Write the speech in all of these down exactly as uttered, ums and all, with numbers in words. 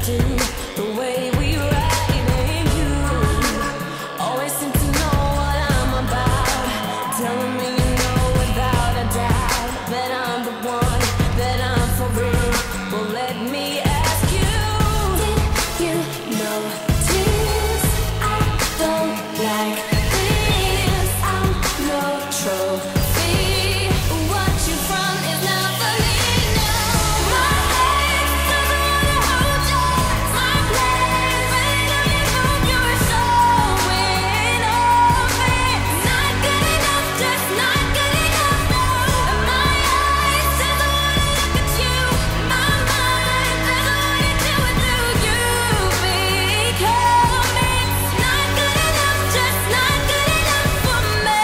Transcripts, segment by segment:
do, the way we ride and you always seem to know what I'm about, telling me you know without a doubt that I'm the one, that I'm for real. Well, let me ask you, did you notice I don't like this? I'm no trophy. What you from is not for me, no. My ex doesn't wanna hold you. My plans ready to be moved. You're showing off it. Not good enough, just not good enough, no. And my eyes doesn't wanna look at you. My mind doesn't wanna do it through you. Because it's not good enough, just not good enough for me.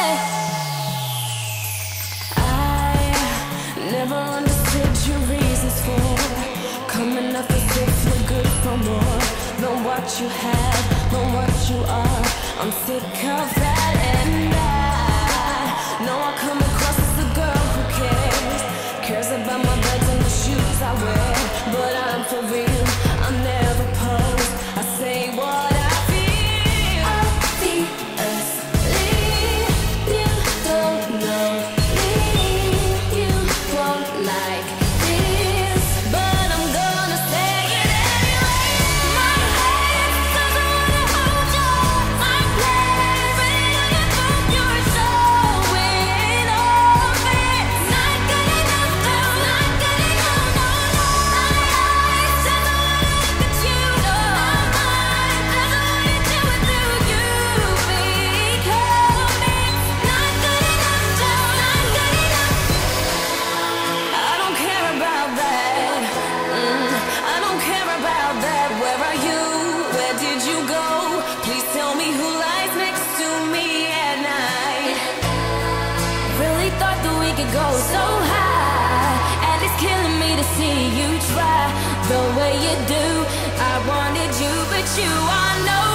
I never understood your reasons for coming up as if you're good for more than what you have, than what you are. I'm sick of that, and I know I come across as a girl who cares, cares about my beds and the shoes I wear. But I'm for real, I never pose, I say what I feel. Obviously, you don't know me, you won't like this, but I'm gonna say it anyway. My ex doesn't wanna hold you. My plans ready to get moved. You're showing off it. Not good enough, that's not good enough, no, no. My eyes doesn't wanna look at you, no. My mind doesn't wanna do it through you. Because it's not good enough, just not good enough. I don't care about that. Mm, I don't care about that. Where are you? Where did you go? Please tell me who lies next to me at night. Really thought that we could go so high, and it's killing me to see you try the way you do. I wanted you, but you are no